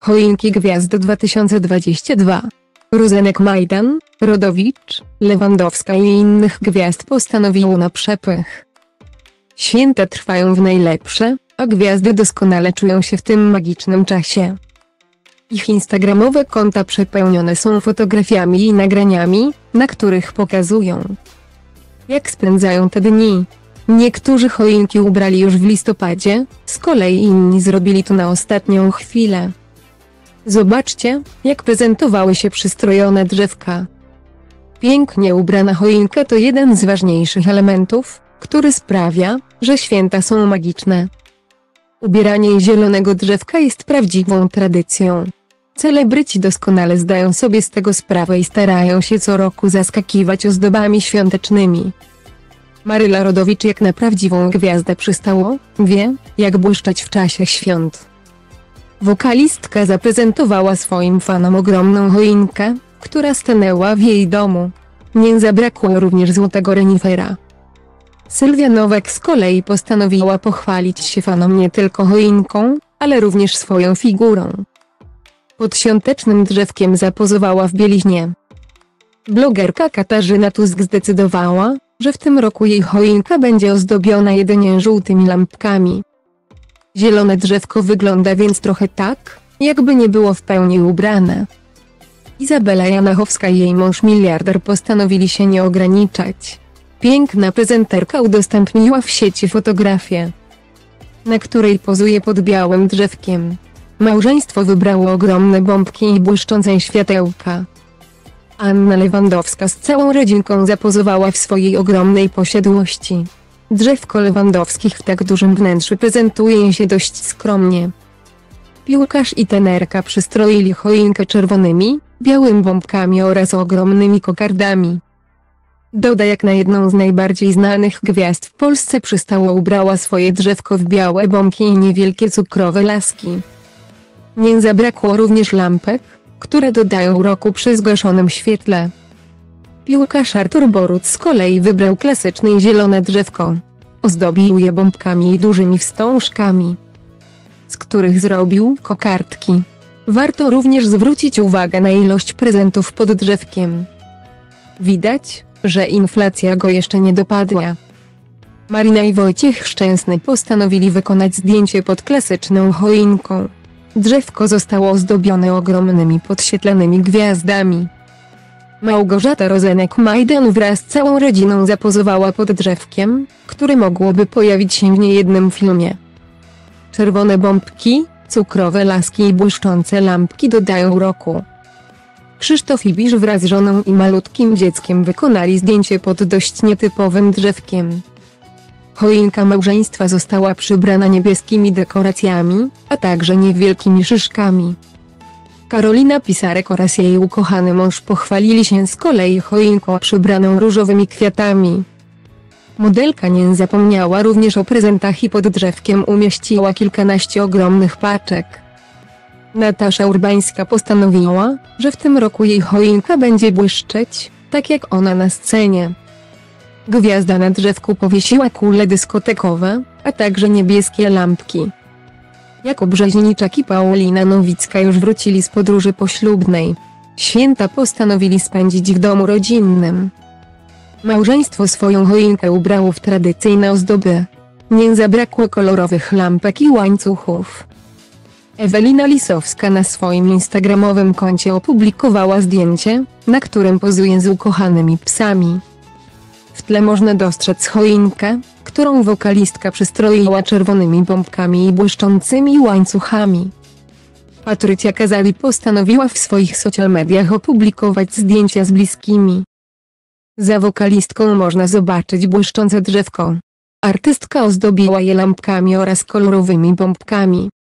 Choinki Gwiazdy 2022. Rozenek Majdan, Rodowicz, Lewandowska i innych gwiazd postanowiło na przepych. Święta trwają w najlepsze, a gwiazdy doskonale czują się w tym magicznym czasie. Ich instagramowe konta przepełnione są fotografiami i nagraniami, na których pokazują, jak spędzają te dni. Niektórzy choinki ubrali już w listopadzie, z kolei inni zrobili to na ostatnią chwilę. Zobaczcie, jak prezentowały się przystrojone drzewka. Pięknie ubrana choinka to jeden z ważniejszych elementów, który sprawia, że święta są magiczne. Ubieranie zielonego drzewka jest prawdziwą tradycją. Celebryci doskonale zdają sobie z tego sprawę i starają się co roku zaskakiwać ozdobami świątecznymi. Maryla Rodowicz jak na prawdziwą gwiazdę przystało, wie, jak błyszczeć w czasie świąt. Wokalistka zaprezentowała swoim fanom ogromną choinkę, która stanęła w jej domu. Nie zabrakło również złotego renifera. Sylwia Nowak z kolei postanowiła pochwalić się fanom nie tylko choinką, ale również swoją figurą. Pod świątecznym drzewkiem zapozowała w bieliźnie. Blogerka Katarzyna Tusk zdecydowała, że w tym roku jej choinka będzie ozdobiona jedynie żółtymi lampkami. Zielone drzewko wygląda więc trochę tak, jakby nie było w pełni ubrane. Izabela Janachowska i jej mąż miliarder postanowili się nie ograniczać. Piękna prezenterka udostępniła w sieci fotografię, na której pozuje pod białym drzewkiem. Małżeństwo wybrało ogromne bombki i błyszczące światełka. Anna Lewandowska z całą rodzinką zapozowała w swojej ogromnej posiadłości. Drzewko Lewandowskich w tak dużym wnętrzu prezentuje się dość skromnie. Piłkarz i tenerka przystroili choinkę czerwonymi, białymi bombkami oraz ogromnymi kokardami. Doda jak na jedną z najbardziej znanych gwiazd w Polsce przystało ubrała swoje drzewko w białe bombki i niewielkie cukrowe laski. Nie zabrakło również lampek, które dodają uroku przy zgaszonym świetle. Piłkarz Artur Boruc z kolei wybrał klasyczne i zielone drzewko. Ozdobił je bombkami i dużymi wstążkami, z których zrobił kokardki. Warto również zwrócić uwagę na ilość prezentów pod drzewkiem. Widać, że inflacja go jeszcze nie dopadła. Marina i Wojciech Szczęsny postanowili wykonać zdjęcie pod klasyczną choinką. Drzewko zostało ozdobione ogromnymi podświetlanymi gwiazdami. Małgorzata Rozenek-Majdan wraz z całą rodziną zapozowała pod drzewkiem, które mogłoby pojawić się w niejednym filmie. Czerwone bombki, cukrowe laski i błyszczące lampki dodają uroku. Krzysztof Ibisz wraz z żoną i malutkim dzieckiem wykonali zdjęcie pod dość nietypowym drzewkiem. Choinka małżeństwa została przybrana niebieskimi dekoracjami, a także niewielkimi szyszkami. Karolina Pisarek oraz jej ukochany mąż pochwalili się z kolei choinką przybraną różowymi kwiatami. Modelka nie zapomniała również o prezentach i pod drzewkiem umieściła kilkanaście ogromnych paczek. Natasza Urbańska postanowiła, że w tym roku jej choinka będzie błyszczeć, tak jak ona na scenie. Gwiazda na drzewku powiesiła kule dyskotekowe, a także niebieskie lampki. Jakub Rzeźniczak i Paulina Nowicka już wrócili z podróży poślubnej. Święta postanowili spędzić w domu rodzinnym. Małżeństwo swoją choinkę ubrało w tradycyjne ozdoby. Nie zabrakło kolorowych lampek i łańcuchów. Ewelina Lisowska na swoim instagramowym koncie opublikowała zdjęcie, na którym pozuje z ukochanymi psami. W tle można dostrzec choinkę, którą wokalistka przystroiła czerwonymi bombkami i błyszczącymi łańcuchami. Patrycja Kazali postanowiła w swoich social mediach opublikować zdjęcia z bliskimi. Za wokalistką można zobaczyć błyszczące drzewko. Artystka ozdobiła je lampkami oraz kolorowymi bombkami.